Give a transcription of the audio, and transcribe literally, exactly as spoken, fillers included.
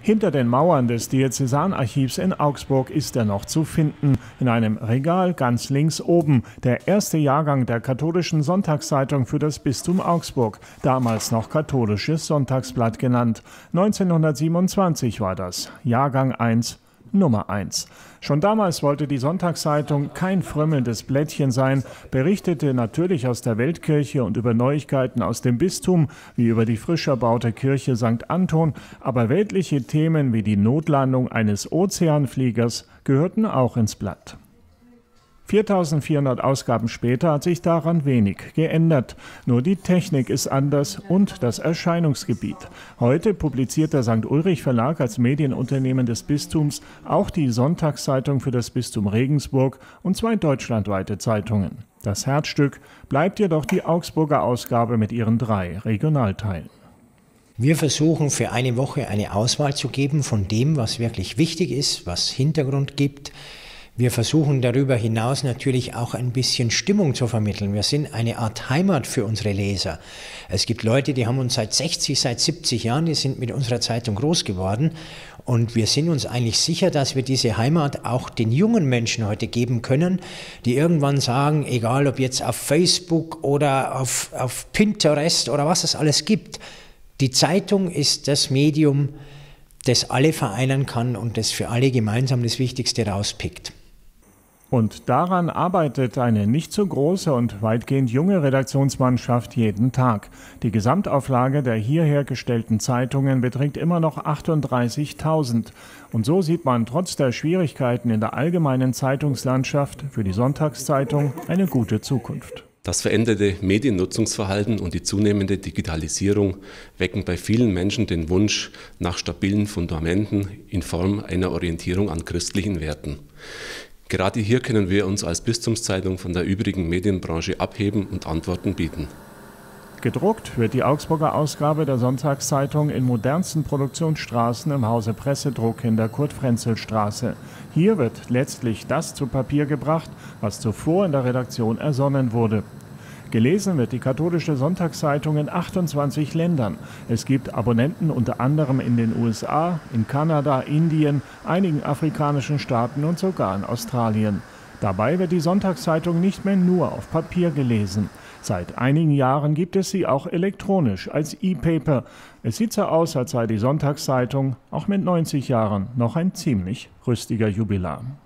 Hinter den Mauern des Diözesanarchivs in Augsburg ist er noch zu finden, in einem Regal ganz links oben, der erste Jahrgang der katholischen Sonntagszeitung für das Bistum Augsburg, damals noch Katholisches Sonntagsblatt genannt. neunzehnhundertsiebenundzwanzig war das, Jahrgang eins, Nummer eins. Schon damals wollte die Sonntagszeitung kein frömmelndes Blättchen sein, berichtete natürlich aus der Weltkirche und über Neuigkeiten aus dem Bistum, wie über die frisch erbaute Kirche Sankt Anton, aber weltliche Themen wie die Notlandung eines Ozeanfliegers gehörten auch ins Blatt. viertausendvierhundert Ausgaben später hat sich daran wenig geändert. Nur die Technik ist anders und das Erscheinungsgebiet. Heute publiziert der Sankt Ulrich Verlag als Medienunternehmen des Bistums auch die Sonntagszeitung für das Bistum Regensburg und zwei deutschlandweite Zeitungen. Das Herzstück bleibt jedoch die Augsburger Ausgabe mit ihren drei Regionalteilen. Wir versuchen für eine Woche eine Auswahl zu geben von dem, was wirklich wichtig ist, was Hintergrund gibt. Wir versuchen darüber hinaus natürlich auch ein bisschen Stimmung zu vermitteln. Wir sind eine Art Heimat für unsere Leser. Es gibt Leute, die haben uns seit sechzig, seit siebzig Jahren, die sind mit unserer Zeitung groß geworden. Und wir sind uns eigentlich sicher, dass wir diese Heimat auch den jungen Menschen heute geben können, die irgendwann sagen, egal ob jetzt auf Facebook oder auf, auf Pinterest oder was es alles gibt, die Zeitung ist das Medium, das alle vereinen kann und das für alle gemeinsam das Wichtigste rauspickt. Und daran arbeitet eine nicht so große und weitgehend junge Redaktionsmannschaft jeden Tag. Die Gesamtauflage der hierher gestellten Zeitungen beträgt immer noch achtunddreißigtausend. Und so sieht man trotz der Schwierigkeiten in der allgemeinen Zeitungslandschaft für die Sonntagszeitung eine gute Zukunft. Das veränderte Mediennutzungsverhalten und die zunehmende Digitalisierung wecken bei vielen Menschen den Wunsch nach stabilen Fundamenten in Form einer Orientierung an christlichen Werten. Gerade hier können wir uns als Bistumszeitung von der übrigen Medienbranche abheben und Antworten bieten. Gedruckt wird die Augsburger Ausgabe der Sonntagszeitung in modernsten Produktionsstraßen im Hause Pressedruck in der Kurt-Frenzel-Straße. Hier wird letztlich das zu Papier gebracht, was zuvor in der Redaktion ersonnen wurde. Gelesen wird die katholische Sonntagszeitung in achtundzwanzig Ländern. Es gibt Abonnenten unter anderem in den U S A, in Kanada, Indien, einigen afrikanischen Staaten und sogar in Australien. Dabei wird die Sonntagszeitung nicht mehr nur auf Papier gelesen. Seit einigen Jahren gibt es sie auch elektronisch als E-Paper. Es sieht so aus, als sei die Sonntagszeitung auch mit neunzig Jahren noch ein ziemlich rüstiger Jubilar.